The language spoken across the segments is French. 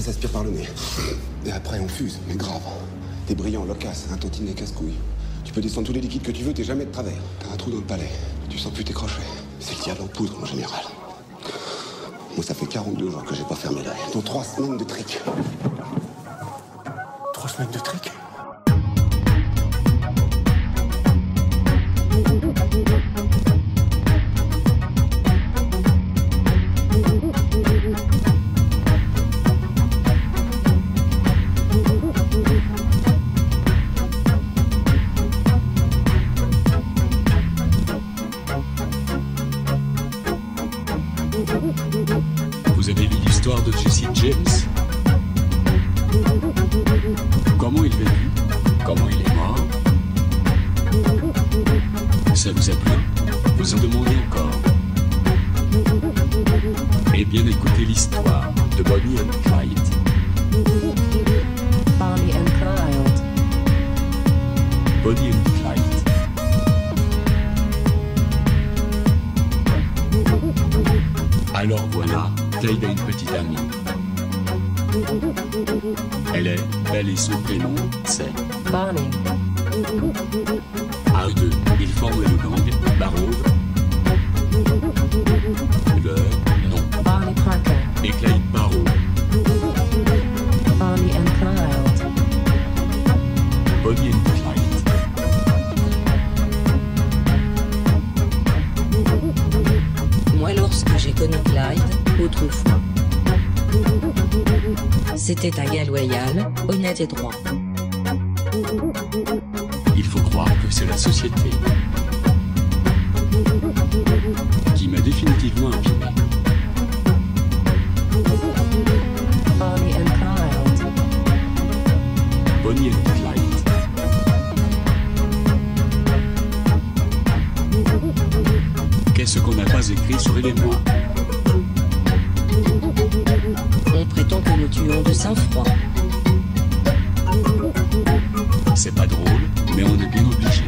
s'aspire par le nez. Et après, on fuse, mais grave. T'es brillant, loquace, un tantinet casse-couille. Tu peux descendre tous les liquides que tu veux, t'es jamais de travers. T'as un trou dans le palais. Tu sens plus tes crochets. C'est le diable en poudre, mon général. Moi, ça fait 42 jours que j'ai pas fermé l'œil. Dont 3 semaines de trick. 3 semaines de trick? Vous avez lu l'histoire de Jesse James? Comment il vécut? Comment il est mort? Ça vous a plu? Vous en demandez encore? Eh bien écoutez l'histoire de Bonnie and Clyde. Bonnie and Clyde. Bonnie and Clyde. Alors voilà, Clyde a une petite amie. Elle est belle et son prénom, c'est Bonnie. À eux deux, ils forment le gang Barrow. Leur nom Bonnie Parker. est Clyde Barrow. Bonnie and Clyde. Bonnie and Clyde. Moi, lorsque j'ai connu Clyde, autrefois, c'était un gars loyal, honnête et droit. Il faut croire que c'est la société qui m'a définitivement imprimé. Bonnie and Clyde. Bonnie and Clyde. Qu'est-ce qu'on n'a pas écrit sur elle et moi? On prétend que nous tuons de sang-froid. C'est pas drôle, mais on est bien obligé.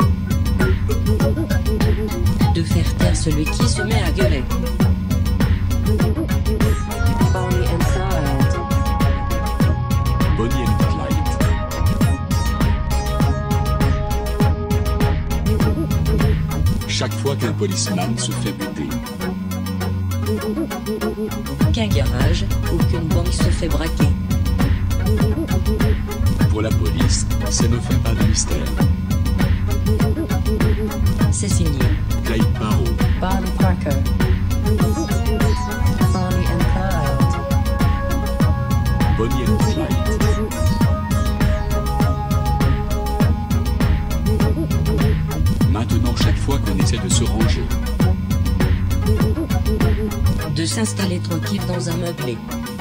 De faire taire celui qui se met à gueuler. Bonnie and Clyde. Bonnie and Clyde. Chaque fois qu'un policeman se fait buter, Qu'un garage ou qu'une banque se fait braquer. pour la police, ça ne fait pas de mystère. C'est signé Clyde Barrow. Bonnie Parker. Bonnie and Clyde. Bonnie and Clyde. Maintenant, chaque fois qu'on essaie de se ranger, De s'installer tranquille dans un meublé.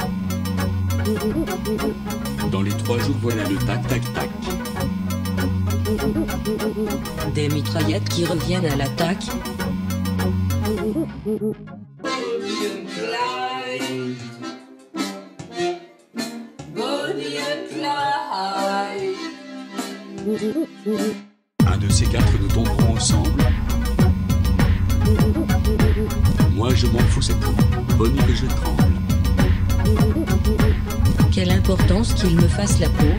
dans les 3 jours, voilà le tac-tac-tac. Des mitraillettes qui reviennent à l'attaque. Bonnie and Clyde. Bonnie and Clyde. Un de ces 4, nous tomberons ensemble. Moi, je m'en fous, c'est tout. Bonnie que je tremble. Quelle importance qu'il me fasse la peau.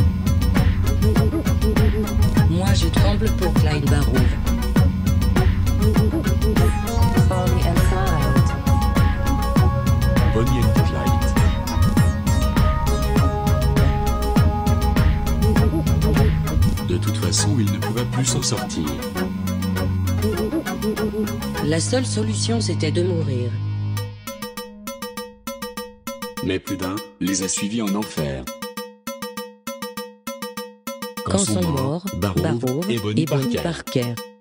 Moi je tremble pour Clyde Barrow. Bonnie and Clyde. Bonnie and Clyde. De toute façon, il ne pouvait plus s'en sortir. La seule solution c'était de mourir. Mais plus d'un les a suivis en enfer. Quand sont morts Barrow Barrow et Bonnie Parker. Parker.